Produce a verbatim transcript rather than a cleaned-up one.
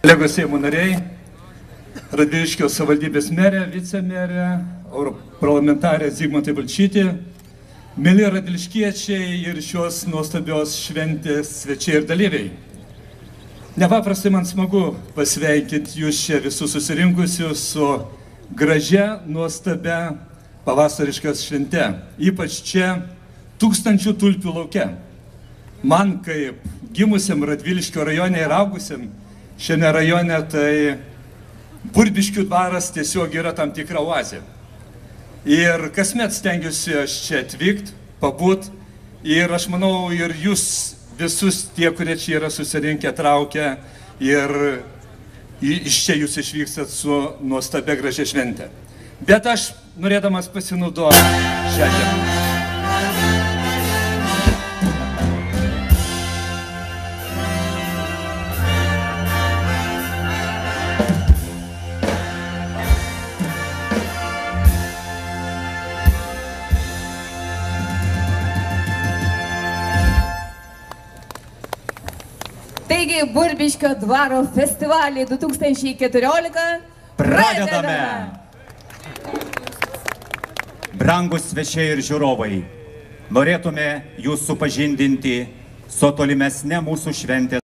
Kolegos Seimo nariai, Radviliškio savivaldybės merė, vicemerė, europarlamentarė Zigmantai Balčytė, mėly radviliškiečiai ir šios nuostabios šventės svečiai ir dalyviai. Nepaprastai man smagu pasveikinti jūs čia visus susirinkusius su gražia, nuostabia pavasariška švente, ypač čia tūkstančių tulpių lauke. Man kaip gimusiam Radviliškio rajone ir augusiam šiame rajone, tai Burbiškių dvaras tiesiog yra tam tikra oazė. Ir kasmet stengiuosi aš čia atvykti, pabūt, ir aš manau ir jūs visus tie, kurie čia yra susirinkę, traukia, ir iš čia jūs išvykstat su nuostabia gražia švente. Bet aš norėdamas pasinaudoti šią dieną. Taigi, Burbiškio dvaro festivalį du tūkstančiai keturiolika pradedame! Brangus svečiai ir žiūrovai, norėtume jūs supažindinti su tolimesne mūsų šventės